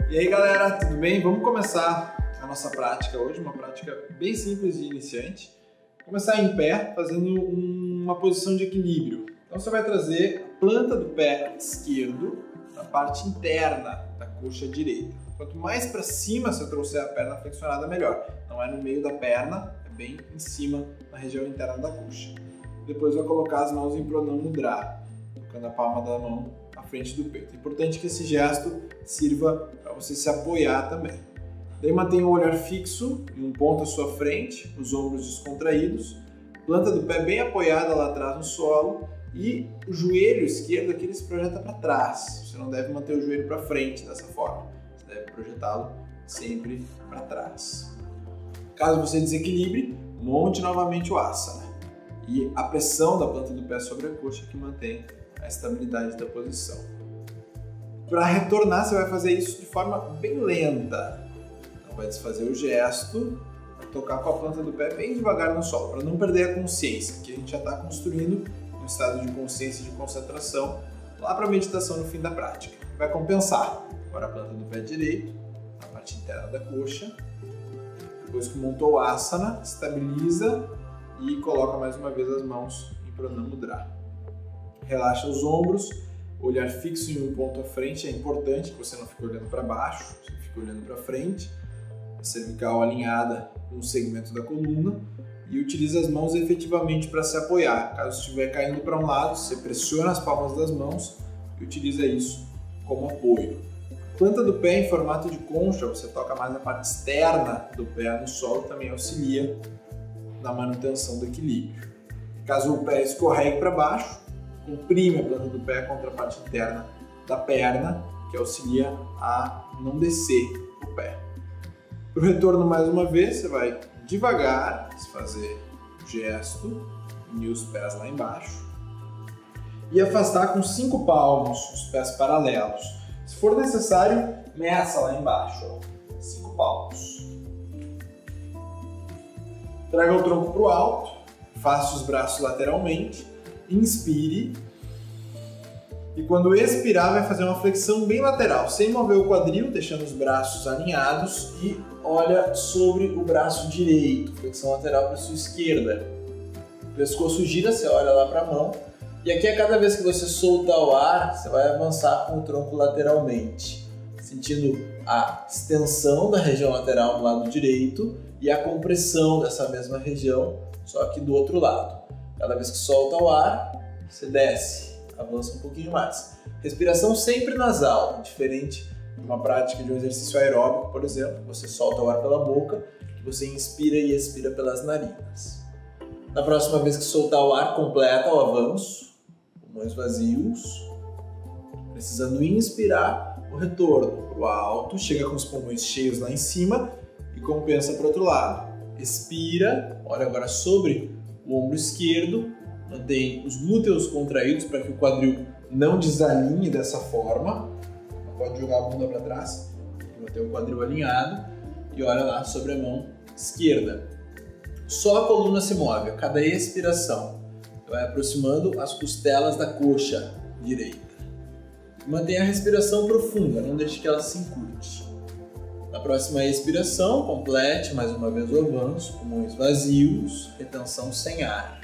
E aí galera, tudo bem? Vamos começar a nossa prática hoje, uma prática bem simples de iniciante. Começar em pé, fazendo uma posição de equilíbrio. Então você vai trazer a planta do pé esquerdo na parte interna da coxa direita. Quanto mais para cima você trouxer a perna flexionada, melhor. Não é no meio da perna, é bem em cima, na região interna da coxa. Depois vai colocar as mãos em Pranam Mudra, colocando a palma da mão à frente do peito. É importante que esse gesto sirva para você se apoiar também. Daí mantenha o olhar fixo em um ponto à sua frente, os ombros descontraídos, planta do pé bem apoiada lá atrás no solo e o joelho esquerdo aqui ele se projeta para trás. Você não deve manter o joelho para frente dessa forma, você deve projetá-lo sempre para trás. Caso você desequilibre, monte novamente o asana e a pressão da planta do pé sobre a coxa que mantém a estabilidade da posição. Para retornar, você vai fazer isso de forma bem lenta. Então vai desfazer o gesto, vai tocar com a planta do pé bem devagar no solo, para não perder a consciência, que a gente já está construindo um estado de consciência e de concentração lá para a meditação no fim da prática. Vai compensar. Agora a planta do pé direito, na parte interna da coxa. Depois que montou o asana, estabiliza e coloca mais uma vez as mãos em Pranam Mudra. Relaxa os ombros, olhar fixo em um ponto à frente, é importante que você não fique olhando para baixo, você fique olhando para frente, a cervical alinhada com o segmento da coluna e utiliza as mãos efetivamente para se apoiar. Caso estiver caindo para um lado, você pressiona as palmas das mãos e utiliza isso como apoio. Planta do pé em formato de concha, você toca mais na parte externa do pé no solo, também auxilia na manutenção do equilíbrio. Caso o pé escorregue para baixo, comprime a planta do pé contra a parte interna da perna, que auxilia a não descer o pé. Para o retorno, mais uma vez, você vai devagar fazer o gesto, unir os pés lá embaixo e afastar com 5 palmos os pés paralelos. Se for necessário, meça lá embaixo, 5 palmos. Traga o tronco para o alto, faça os braços lateralmente. Inspire e quando expirar vai fazer uma flexão bem lateral, sem mover o quadril, deixando os braços alinhados e olha sobre o braço direito, flexão lateral para a sua esquerda. O pescoço gira, você olha lá para a mão e aqui a cada vez que você soltar o ar, você vai avançar com o tronco lateralmente, sentindo a extensão da região lateral do lado direito e a compressão dessa mesma região, só que do outro lado. Cada vez que solta o ar, você desce, avança um pouquinho mais. Respiração sempre nasal, diferente de uma prática de um exercício aeróbico, por exemplo, você solta o ar pela boca, você inspira e expira pelas narinas. Na próxima vez que soltar o ar, completa o avanço, pulmões vazios. Precisando inspirar, o retorno para o alto, chega com os pulmões cheios lá em cima e compensa para o outro lado. Expira, olha agora sobre o ombro esquerdo, mantém os glúteos contraídos para que o quadril não desalinhe dessa forma. Não pode jogar a bunda para trás, manter o quadril alinhado e olha lá sobre a mão esquerda. Só a coluna se move, a cada expiração. Vai aproximando as costelas da coxa direita. Mantenha a respiração profunda, não deixe que ela se encurte. Na próxima expiração, complete mais uma vez o avanço, pulmões vazios, retenção sem ar.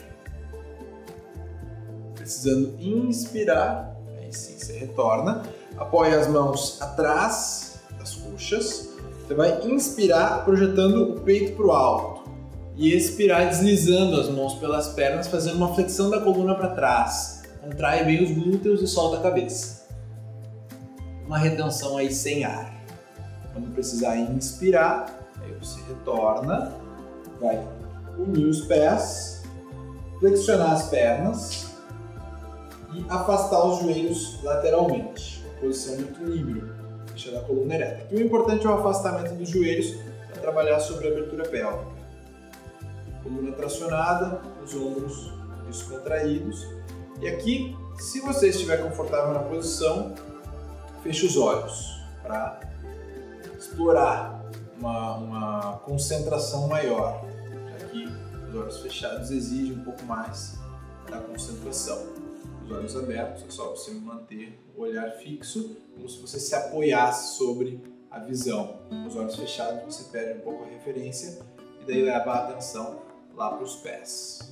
Precisando inspirar, aí sim você retorna, apoia as mãos atrás das coxas, você vai inspirar projetando o peito para o alto e expirar deslizando as mãos pelas pernas, fazendo uma flexão da coluna para trás. Contrai bem os glúteos e solta a cabeça. Uma retenção aí sem ar. Quando precisar inspirar, aí você retorna, vai unir os pés, flexionar as pernas e afastar os joelhos lateralmente, posição de equilíbrio, deixando a coluna ereta. Aqui o importante é o afastamento dos joelhos para trabalhar sobre a abertura pélvica. Coluna tracionada, os ombros descontraídos. E aqui, se você estiver confortável na posição, feche os olhos para explorar uma concentração maior, já que os olhos fechados exigem um pouco mais da concentração. Os olhos abertos é só você manter o olhar fixo, como se você se apoiasse sobre a a visão. Com os olhos fechados você perde um pouco a referência e daí leva a atenção lá para os pés.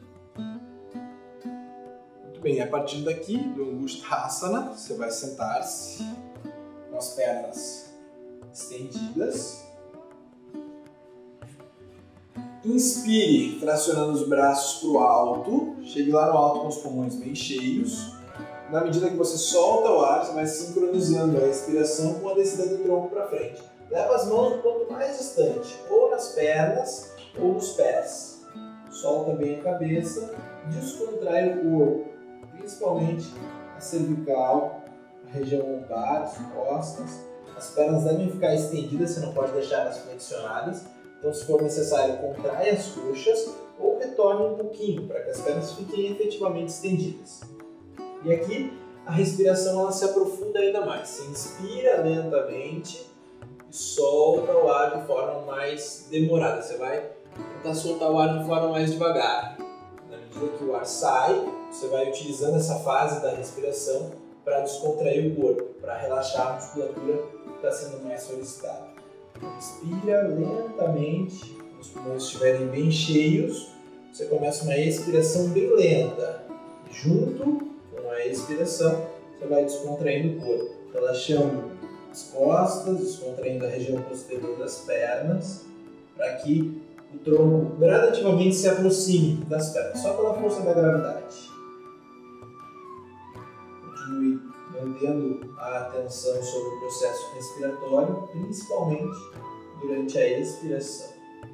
Muito bem, a partir daqui do Angushthasana, você vai sentar-se com as pernas estendidas. Inspire, tracionando os braços para o alto. Chegue lá no alto com os pulmões bem cheios. Na medida que você solta o ar, você vai sincronizando a respiração com a descida do tronco para frente. Leva as mãos no ponto mais distante, ou nas pernas ou nos pés. Solta bem a cabeça, descontrai o corpo, principalmente a cervical, a região lombar, as costas. As pernas devem ficar estendidas, você não pode deixá-las flexionadas. Então, se for necessário, contrai as coxas ou retorne um pouquinho para que as pernas fiquem efetivamente estendidas. E aqui a respiração ela se aprofunda ainda mais. Você inspira lentamente e solta o ar de forma mais demorada. Você vai tentar soltar o ar de forma mais devagar. Na medida que o ar sai, você vai utilizando essa fase da respiração para descontrair o corpo, para relaxar a musculatura que está sendo mais solicitada. Inspira lentamente, quando os pulmões estiverem bem cheios, você começa uma expiração bem lenta. Junto com a expiração, você vai descontraindo o corpo, relaxando as costas, descontraindo a região posterior das pernas, para que o tronco gradativamente se aproxime das pernas, só pela força da gravidade. Continue mantendo a atenção sobre o processo respiratório, principalmente durante a expiração.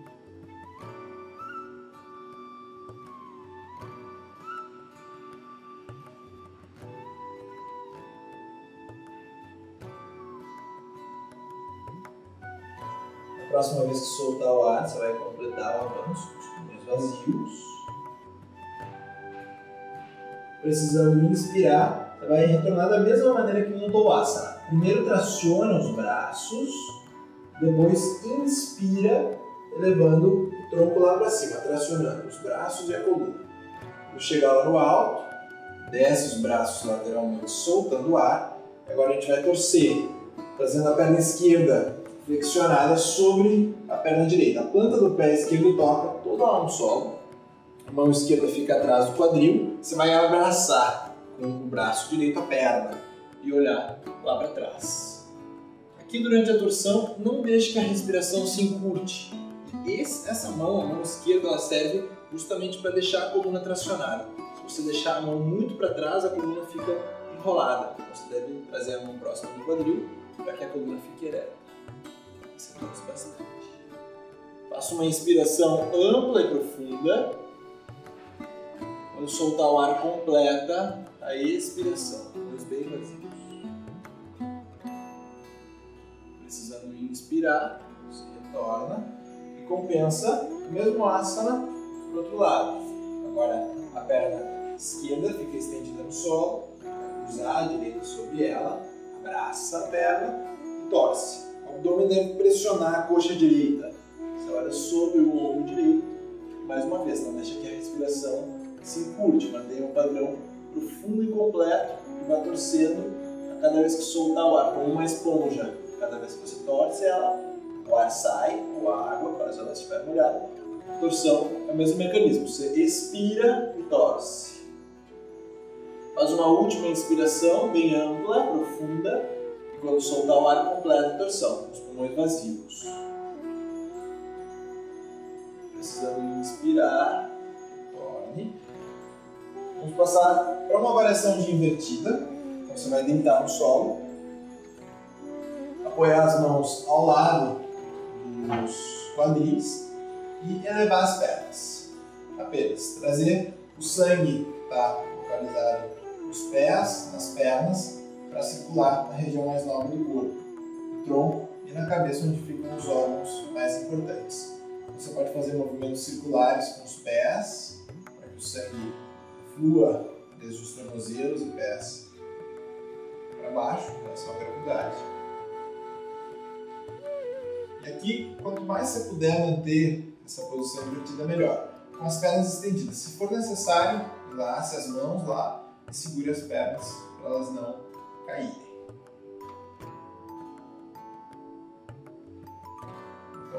Na próxima vez que soltar o ar, você vai completar o avanço com os pulmões vazios. Precisando inspirar, você vai retornar da mesma maneira que no Uttanasana. Primeiro traciona os braços, depois inspira, elevando o tronco lá para cima, tracionando os braços e a coluna. Quando chegar lá no alto, desce os braços lateralmente, soltando o ar. Agora a gente vai torcer, trazendo a perna esquerda flexionada sobre a perna direita. A planta do pé esquerdo toca toda lá no solo. A mão esquerda fica atrás do quadril. Você vai abraçar com o braço direito a perna e olhar lá para trás. Aqui durante a torção, não deixe que a respiração se encurte. Essa mão, a mão esquerda, ela serve justamente para deixar a coluna tracionada. Se você deixar a mão muito para trás, a coluna fica enrolada. Então você deve trazer a mão próxima do quadril para que a coluna fique ereta. Sentamos bastante. Faça uma inspiração ampla e profunda. Quando soltar o ar, completa a expiração. Olhos bem vazios. Precisando inspirar, você retorna e compensa o mesmo asana para o outro lado. Agora a perna esquerda fica estendida no solo, cruzar a direita sobre ela, abraça a perna e torce. O abdômen deve pressionar a coxa direita. Você olha sobre o ombro direito. Mais uma vez, não deixa que a respiração se encurte, mantenha um padrão profundo e completo e vai torcendo a cada vez que soltar o ar, como uma esponja. Cada vez que você torce ela, o ar sai, ou a água, caso ela estiver molhada. A torção é o mesmo mecanismo, você expira e torce. Faz uma última inspiração bem ampla, profunda, e quando soltar o ar, completa a torção, com os pulmões vazios. Precisando inspirar, retorne. Vamos passar para uma variação de invertida. Então você vai deitar no solo, apoiar as mãos ao lado dos quadris e elevar as pernas. Apenas trazer o sangue que está localizado nos pés, nas pernas, para circular na região mais nobre do corpo, no tronco e na cabeça, onde ficam os órgãos mais importantes. Você pode fazer movimentos circulares com os pés, para que o sangue flua desde os tornozelos e pés para baixo, em relação à gravidade. E aqui, quanto mais você puder manter essa posição invertida, melhor. Com as pernas estendidas. Se for necessário, lace as mãos lá e segure as pernas para elas não caírem.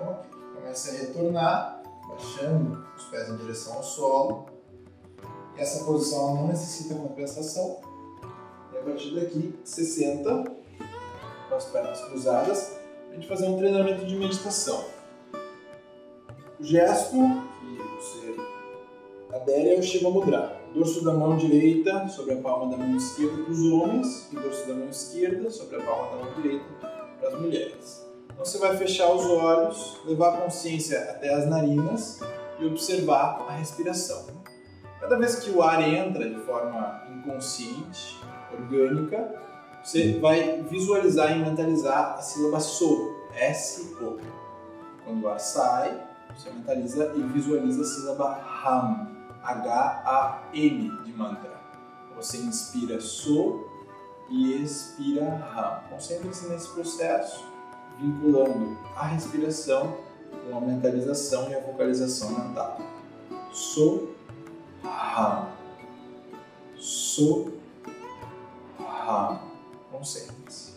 Então, ok. Comece a retornar, baixando os pés em direção ao solo. Essa posição não necessita compensação. E a partir daqui, você senta com as pernas cruzadas para a gente fazer um treinamento de meditação. O gesto que você adere é o Shiva Mudra. Dorso da mão direita sobre a palma da mão esquerda para os homens e dorso da mão esquerda sobre a palma da mão direita para as mulheres. Então você vai fechar os olhos, levar a consciência até as narinas e observar a respiração. Cada vez que o ar entra de forma inconsciente, orgânica, você vai visualizar e mentalizar a sílaba So, S-O. Quando o ar sai, você mentaliza e visualiza a sílaba Ham, H-A-M de mantra. Você inspira So e expira Ham. Concentre-se nesse processo, vinculando a respiração com a mentalização e a vocalização mental. So, Ham. So, Ham. Concentre-se.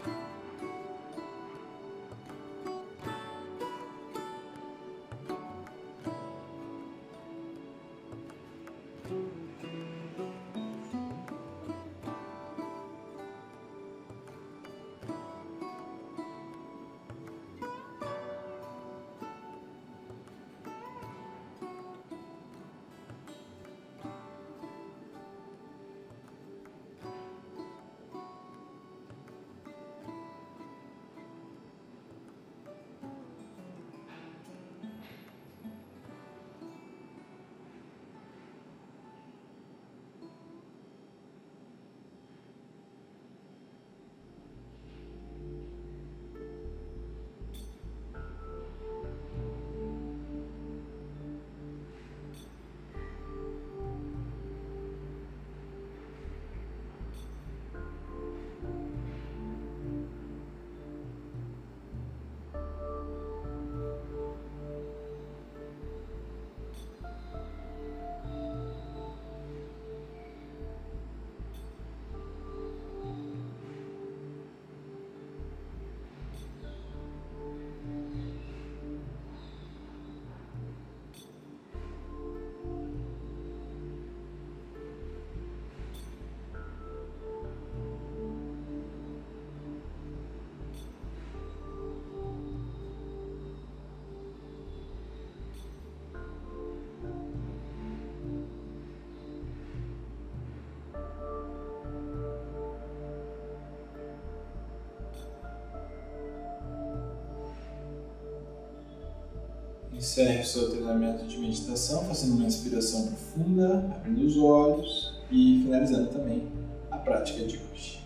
Encerre o seu treinamento de meditação fazendo uma inspiração profunda, abrindo os olhos e finalizando também a prática de hoje.